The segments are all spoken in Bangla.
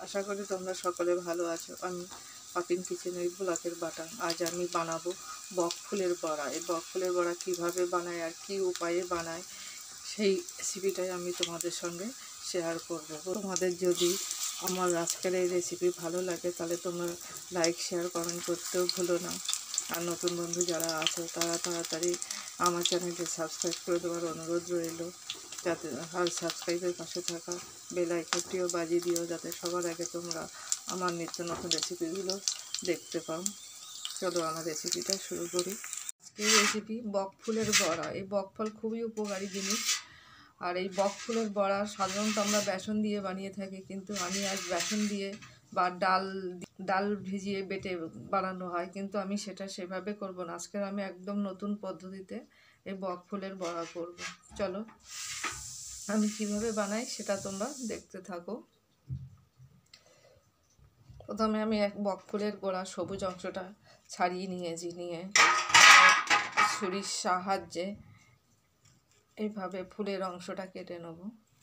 আশা করি তোমরা সকলে ভালো আছো। আমি পাপিন কিচেনের ব্লকের বাটান। আজ আমি বানাবো বক ফুলের বড়া। এই বক ফুলের বড়া কীভাবে বানায় আর কী উপায়ে বানায় সেই রেসিপিটাই আমি তোমাদের সঙ্গে শেয়ার করব। তোমাদের যদি আমার আজকের এই রেসিপি ভালো লাগে তাহলে তোমরা লাইক শেয়ার কমেন্ট করতেও ভুলো না। আর নতুন বন্ধু যারা আছো তারা তাড়াতাড়ি আমার চ্যানেলকে সাবস্ক্রাইব করে দেওয়ার অনুরোধ রইল, যাতে আর সাবস্ক্রাইবের পাশে থাকা বেল আইকনটিও বাজিয়ে দিও, যাতে সবার আগে তোমরা আমার নিত্য নতুন রেসিপিগুলো দেখতে পাও। চলো আমার রেসিপিটা শুরু করি। আজকের রেসিপি বক ফুলের বড়া। এই বক ফল খুবই উপকারী জিনিস। আর এই বক ফুলের বড়া সাধারণত আমরা বেসন দিয়ে বানিয়ে থাকি, কিন্তু আমি আজ বেসন দিয়ে বা ডাল ভিজিয়ে বেটে বানানো হয়, কিন্তু আমি সেটা সেভাবে করব না। আজকে আমি একদম নতুন পদ্ধতিতে এই বক ফুলের বড়া করব। চলো আমি কিভাবে বানাই সেটা তোমরা দেখতে থাকো। প্রথমে আমি এক বক ফুলের গোড়া সবুজ অংশটা ছাড়িয়ে নিয়েছি, নিয়ে ছুরির সাহায্যে এইভাবে ফুলের অংশটা কেটে নেব।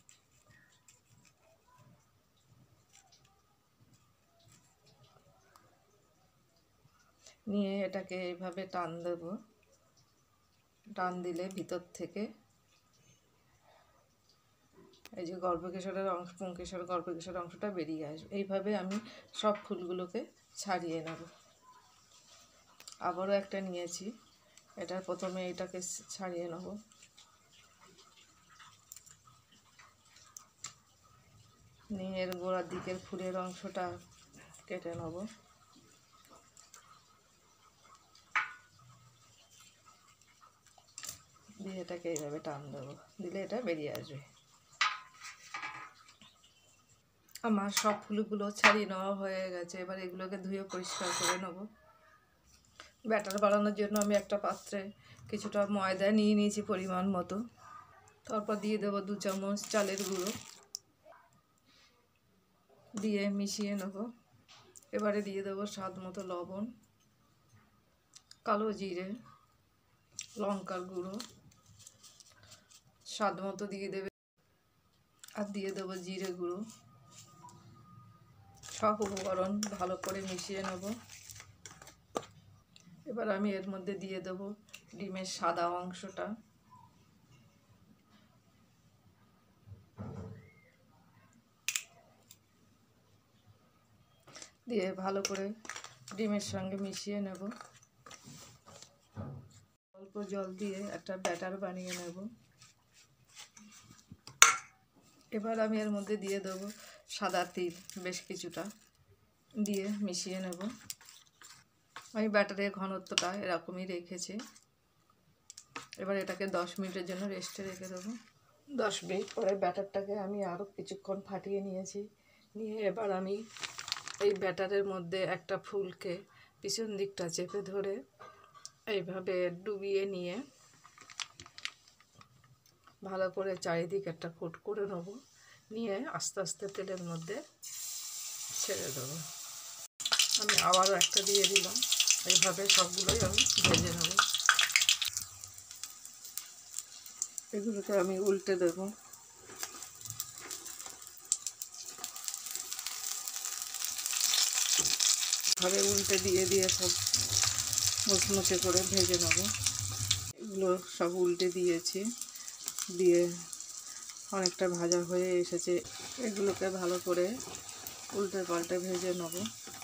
নিয়ে এটাকে এইভাবে টান দেব। টান দিলে ভিতর থেকে এই যে গর্ভকেশরের অংশ, পুংকেশর গর্ভকেশর অংশটা বেরিয়ে আসবে। এইভাবে আমি সব ফুলগুলোকে ছাড়িয়ে নেব। আবারও একটা নিয়েছি, এটা প্রথমে এটাকে ছাড়িয়ে নেব। নিয়ে এর গোড়ার দিকের ফুলের অংশটা কেটে নেব। দিয়ে এটাকে এইভাবে টান দেবো, দিলে এটা বেরিয়ে আসবে। আমার সব ফুলগুলো ছাড়িয়ে নেওয়া হয়ে গেছে। এবার এগুলোকে ধুয়ে পরিষ্কার করে নেব। ব্যাটার বানানোর জন্য আমি একটা পাত্রে কিছুটা ময়দা নিয়ে নিয়েছি পরিমাণ মতো। তারপর দিয়ে দেবো 2 চামচ চালের গুঁড়ো, দিয়ে মিশিয়ে নেব। এবারে দিয়ে দেবো স্বাদ মতো লবণ, কালো জিরে, লঙ্কার গুঁড়ো স্বাদ মতো দিয়ে দেবে, আর দিয়ে দেবো জিরে গুঁড়ো। সব উপকরণ ভালো করে মিশিয়ে নেব। এবার আমি এর মধ্যে দিয়ে দেবো ডিমের সাদা অংশটা। দিয়ে ভালো করে ডিমের সঙ্গে মিশিয়ে নেব। অল্প জল দিয়ে একটা ব্যাটার বানিয়ে নেব। এবার আমি এর মধ্যে দিয়ে দেবো সাদা তিল বেশ কিছুটা, দিয়ে মিশিয়ে নেব। আমি ব্যাটারের ঘনত্বটা এরকমই রেখেছি। এবার এটাকে 10 মিনিটের জন্য রেস্টে রেখে দেবো। 10 মিনিট পরে ব্যাটারটাকে আমি আরও কিছুক্ষণ ফাটিয়ে নিয়েছি। নিয়ে এবার আমি এই ব্যাটারের মধ্যে একটা ফুলকে পিছন দিকটা চেপে ধরে এইভাবে ডুবিয়ে নিয়ে ভালো করে চারিদিকে একটা কোট করে নেব। নিয়ে আস্তে আস্তে তেলের মধ্যে ছেড়ে দেবো। আমি আবারও একটা দিয়ে দিলাম। এইভাবে সবগুলোই আমি ভেজে নেব। এগুলোকে আমি উল্টে দেব। ভাবে উল্টে দিয়ে সব মুচমুচে করে ভেজে নেব। এগুলো সব উল্টে দিয়েছি, দিয়ে অনেকটা ভাজা হয়ে এসেছে। এগুলোকে ভালো করে উল্টে পাল্টে ভেজে নেব।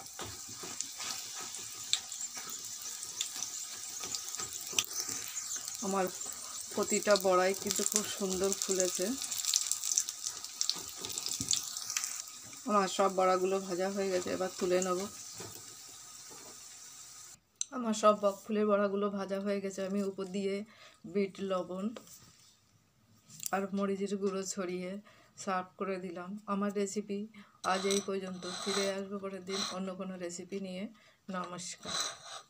আমার প্রতিটা বড়াই কিন্তু খুব সুন্দর ফুলেছে। আমার সব বড়াগুলো ভাজা হয়ে গেছে, এবার তুলে নেব। আমার সব বক ফুলের বড়াগুলো ভাজা হয়ে গেছে। আমি উপর দিয়ে বিট লবণ আর মরিচের গুঁড়ো ছড়িয়ে সার্ভ করে দিলাম। আমার রেসিপি আজ এই পর্যন্ত। ফিরে আসবো পরের দিন অন্য কোনো রেসিপি নিয়ে। নমস্কার।